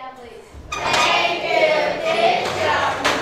down, please. Thank you, teacher.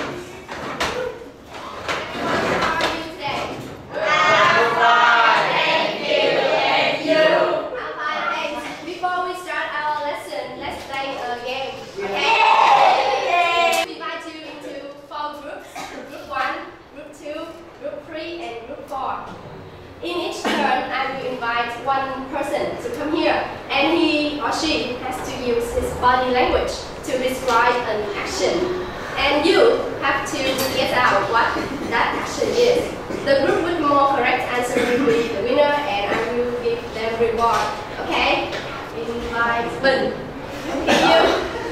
Everyone, how are you today? I'm fine, thank you, and you? I'm fine, thanks. Before we start our lesson, let's play a game. Okay? Yay! We divide you into 4 groups. Group 1, Group 2, Group 3, and Group 4. In each turn, I will invite one person to come here, and he or she has to use his body language to describe an action. And you have to guess out what that action is. The group with more correct answer will be the winner, and I will give them reward. Okay? Invite Bình. Okay, you.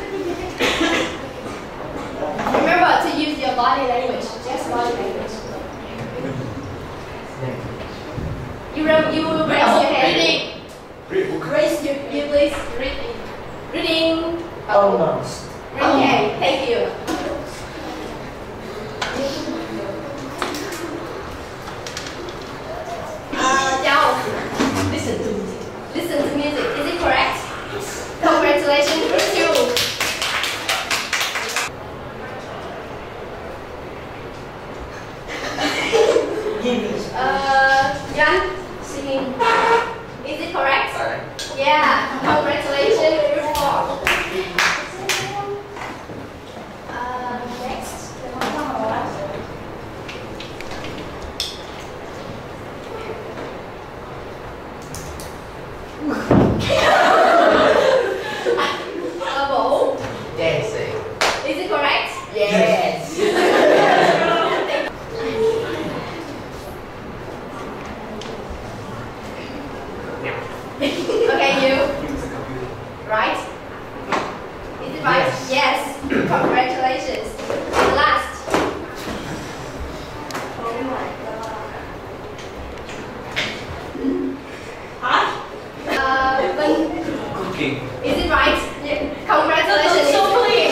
Remember to use your body language, just body language. You will raise your hand. Reading. Raise you please. Reading. Reading. Oh no. Okay, thank you. Châu. Listen to music. Listen to music. Is it correct? Congratulations, group 2. Jan, singing. Is it correct? Yeah. Congratulations, group 4. Next. Bố. Dancing. Is it correct? Yes. Okay, you. Right? Is it right? Yes. Congratulations. Last. Oh my god. Vinh. Cooking. Is it right? Yeah. Congratulations. So clean.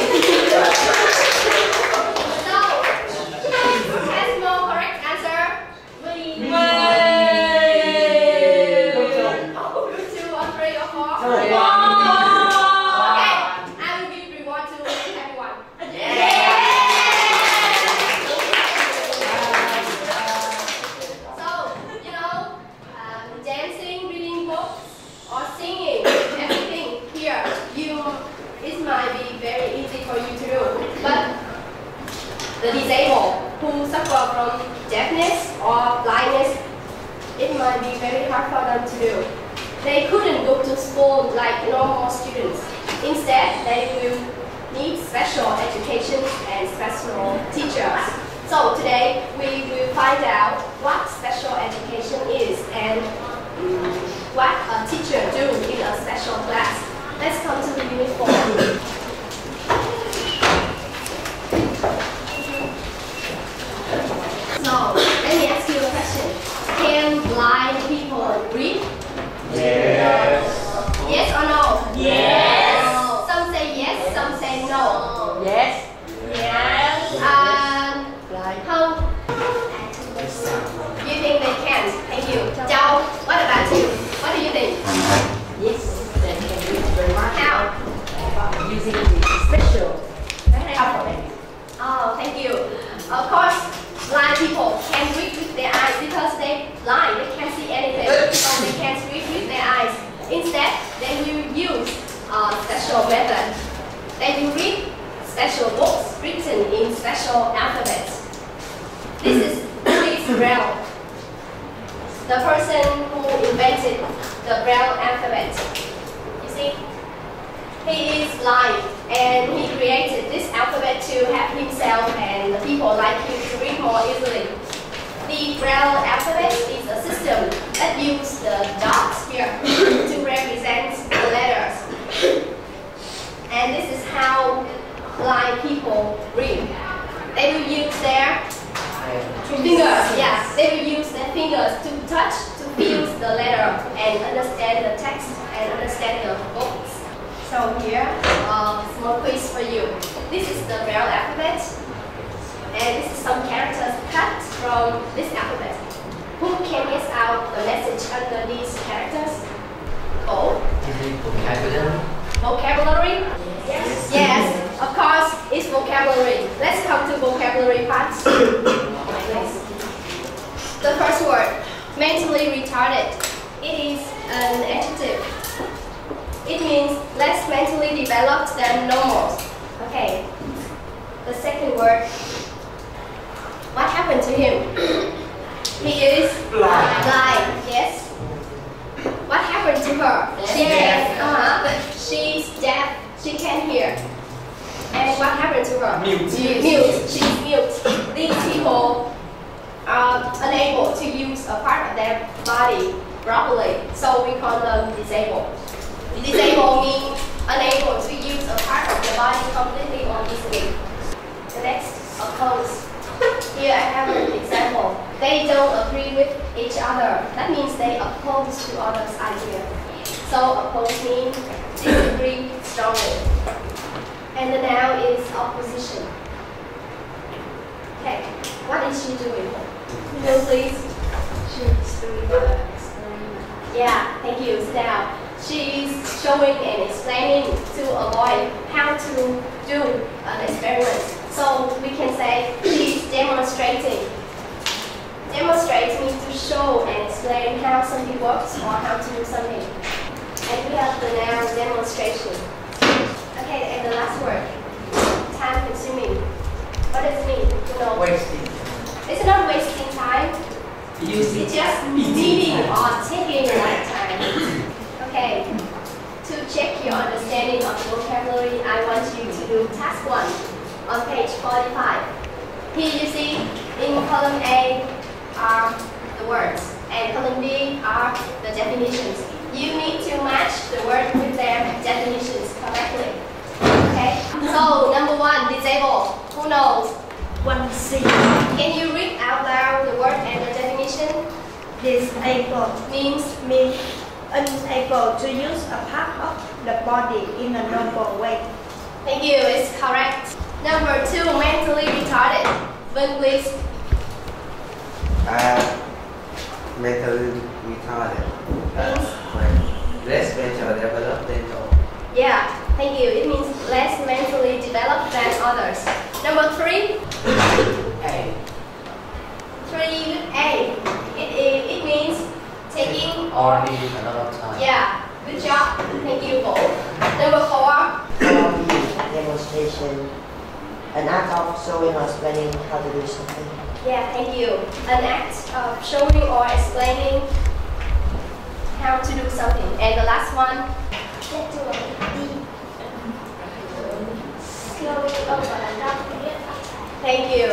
So, who has more correct answer? Vinh. 2 or 3 or 4? Okay, I will give reward to everyone. So, you know, dancing, reading books, or singing, everything here, it might be very easy for you to do. But the disabled who suffer from deafness or blindness, it might be very hard for them to do. They couldn't go to school like normal students. Instead, they will need special education and special teachers. So today, we will find out what special education is and what a teacher do in a special class. Let's come to the unit 4. So, let me ask you a question. Can blind people read? Yes. Yes or no? Yes. Some say yes, some say no. Yes. Yes. How you think they can? Thank you. Châu, what about you? What do you think? Yes, they can read very much. How? Using the special alphabet. Oh, thank you. Of course, blind people can read with their eyes because they're blind. They can't see anything, so they can't read with their eyes. Instead, they will use a special method. They will read special books written in special alphabets. This is Louis Braille, the person who invented the Braille alphabet. You see, he is blind and he created this alphabet to help himself and the people like him to read more easily. The Braille alphabet is a system that uses the dots here to represent the letters. And this is how blind people read. They will use their fingers, yes, they will use their fingers to touch, to feel the letter and understand the text and understand the books. So here, a small quiz for you. This is the Braille alphabet. And this is some characters cut from this alphabet. Who can guess out the message under these characters? Oh? Is it vocabulary? Vocabulary? Yes. Yeah. normal. Okay. The second word. What happened to him? He is blind. Yes. What happened to her? She's deaf. She can't hear. And what happened to her? Mute. She's mute. These people are unable to use a part of their body properly, so we call them disabled. Disabled means unable to use a part of the body completely or easily. The next, oppose. Here I have an example. They don't agree with each other. That means they oppose to others' idea. So oppose means disagree strongly. And the noun is opposition. Okay, what is she doing? No, please. She's doing the experiment. Yeah, thank you. Sit down. She's showing and explaining to a boy how to do an experiment. So we can say she's demonstrating. Demonstrate means to show and explain how something works or how to do something. And we have the noun demonstration. Okay, and the last word, time consuming. What does it mean? You know, Wasting. it's not wasting time. Using. It's just needing or taking like time. Okay, to check your understanding of vocabulary, I want you to do task 1 on page 45. Here you see in column A are the words and column B are the definitions. You need to match the word with their definitions correctly. Okay, so number 1, disabled. Who knows? 1C. Can you read out loud the word and the definition? Disabled Means unable to use a part of the body in a normal way. thank you, it's correct. Number 2, mentally retarded. Vân, please. Mentally retarded. Less mental developmental. Yeah, thank you. It means less mentally developed than others. Number 3, A. 3 with A. It means taking Or need a lot of time. yeah, good job. Thank you both. Number 4, Demonstration, an act of showing or explaining how to do something. yeah, thank you. An act of showing or explaining how to do something. And the last one, let's do a D. Slowing over and down. Thank you.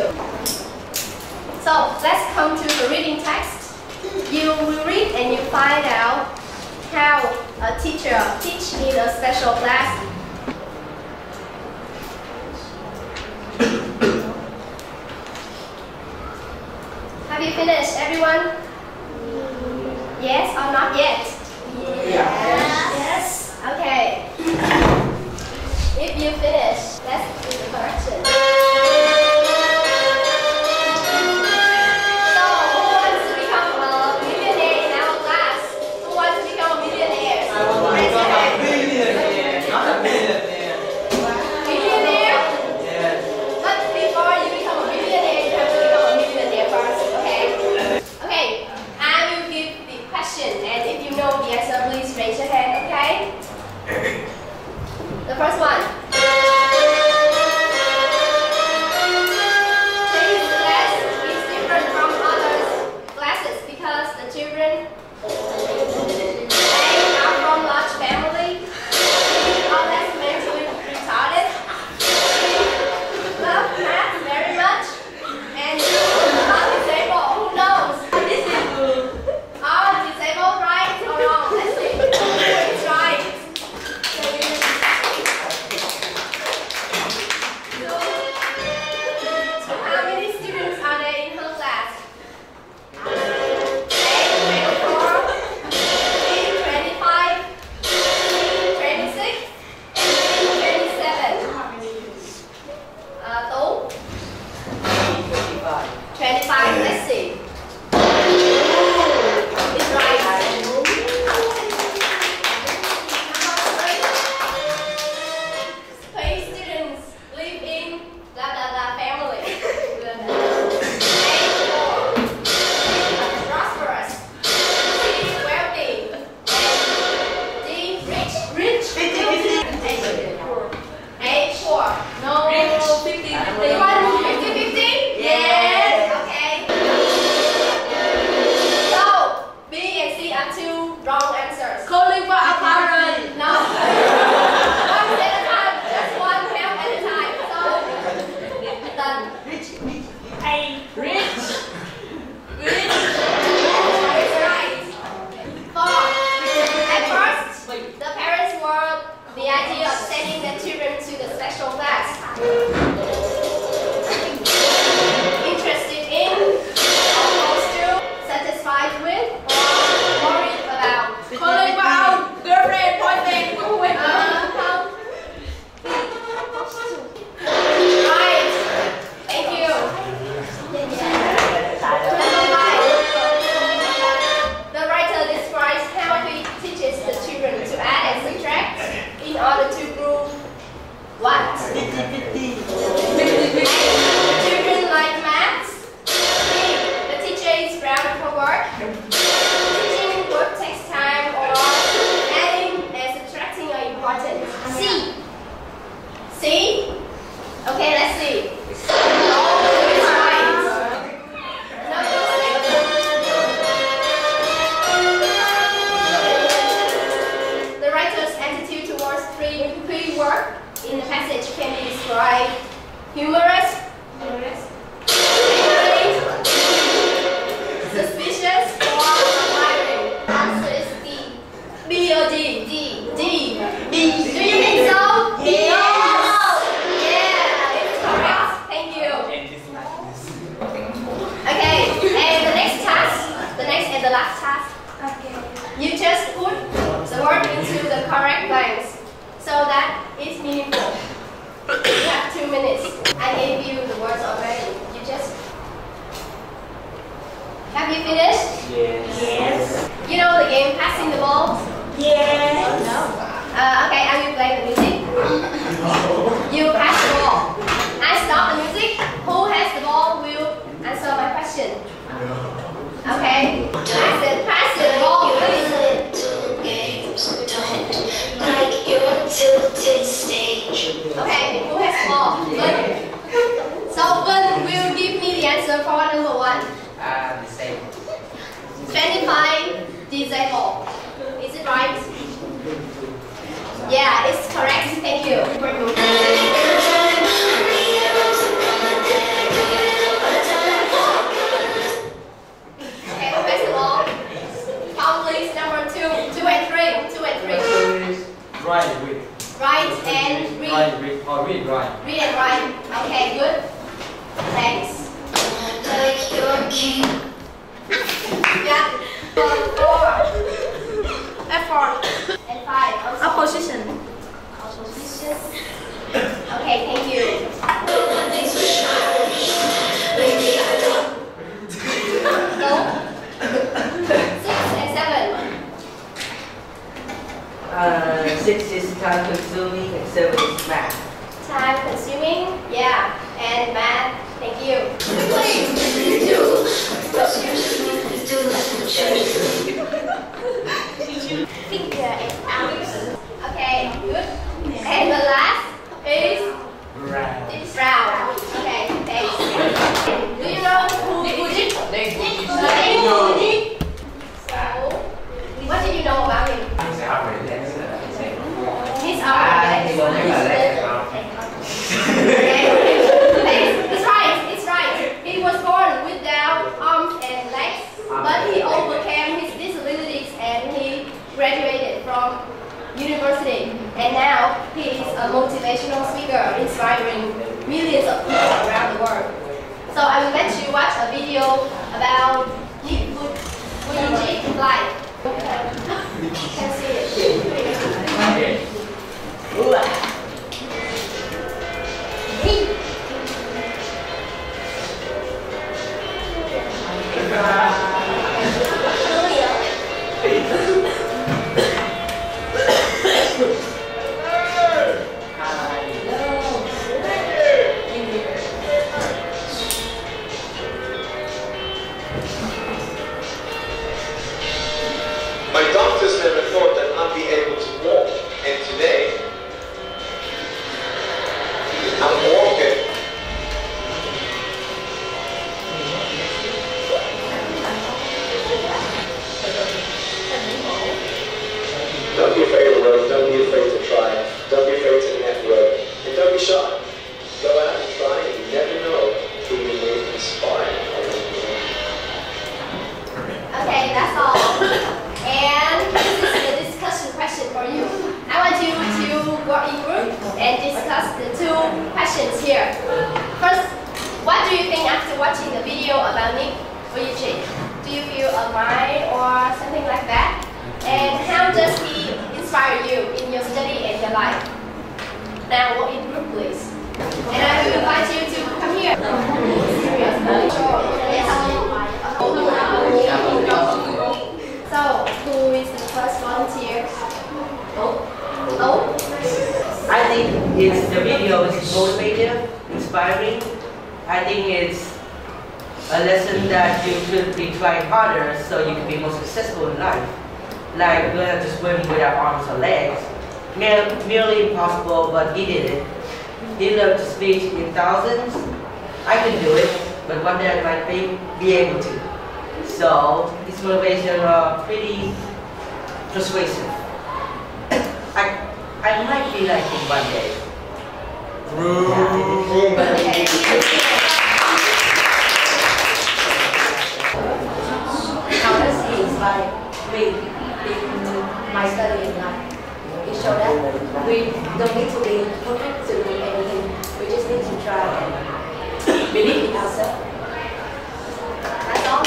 So let's come to the reading text. You will read and you find out how a teacher teach in a special class. Have you finished, everyone? Yes or not yet? Yes. Okay. If you finish, let's do the correction. So, who wants to become a millionaire in our class? Who wants to become a millionaire? Raise your hand. Millionaire, not a millionaire. Millionaire? Yes. But before you become a millionaire, you have to become a millionaire first, okay? Okay, I will give the question, and if you know the answer, please raise your hand, okay? The first one. No. 50-50. You want 50-50? Yes. Okay. So B and C are two wrong answers. Calling for a parent. No. One at a time. Just one help at a time. So done. Rich. It's right. Four. At first, the parents were the idea of sending their children to the special class. Interested in, opposed to, satisfied with, or worried about. Calling for our girlfriend, boyfriend. Right. Thank you. The writer describes how he teaches the children to add and subtract in order to prove what? 50-50. Children like maths. B. The teacher is proud of her work. Teaching work takes time, or adding and subtracting are important. C. C. Okay, let's see. No, it's right. The writer's attitude towards pre-work in the passage can be described humorous, suspicious, or admiring. Answer is D. B or D? D. D. B. Do you think so? Yes. Yeah, it's correct. Thank you. Okay, and the next task, the next and the last task. Okay. You just put the word into the correct blanks so that it's meaningful. You have 2 minutes. I gave you the words already. You just... Have you finished? Yes. You know the game passing the ball? Yes. Okay, I will play the music. You pass the ball. I stop the music. Who has the ball will answer my question. Okay? Pass the ball. Okay, who has the ball? Vân. So Vân will give me the answer for number 1. The same. 25 disabled. Is it right? Yeah, it's correct. Thank you. Okay, who has the ball? Count please, number 2 and 3. 2 and 3. Right with. Right and read. Right with. Or read right. Read and write. Okay, good. Thanks. Yeah. 4. Effort. And 5. Also. Opposition. Opposition. Okay, thank you. No. 6 and 7. 6 is time consuming and 7 is math. Time consuming. Yeah. And math. Thank you. Figure it out. Okay, good. And the last is round. Okay, thanks. Do you know who Buddhist? So, what do you know about him? He's It's right. He was born without arms and legs, but he overcame his disabilities and he graduated from university. And now he is a motivational speaker inspiring millions of people around the world. So I will let you watch a video about Buddhist life. You can see it. My doctors never thought that I'd be able to walk, and today questions here. First, what do you think after watching the video about Nick Vujicic? Do you feel admired or something like that? And how does he inspire you in your study and your life? Now walk in group, please. And I will invite you to come here. So, who is the first volunteer? Oh? I think the video is motivative, inspiring. I think it's a lesson that you should be trying harder so you can be more successful in life. Like we have to swim without arms or legs. Nearly impossible, but he did it. He learned to speak in thousands. I can do it, but one day I might be able to. So his motivation are pretty persuasive. I might be like him one day. How does he inspire me in my study in life? It shows that we don't need to be perfect to do anything. We just need to try and believe in ourselves. That's all.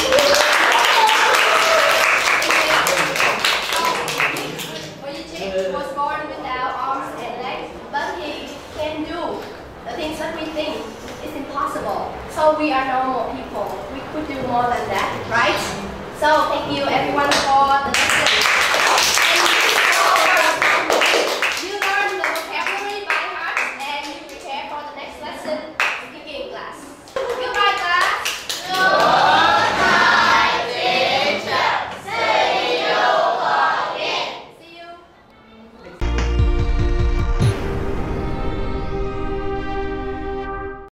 Vujicic was born without arms and legs, but he can do the things that we think is impossible. So we are normal people. We could do more than that, right? So thank you everyone for the lesson.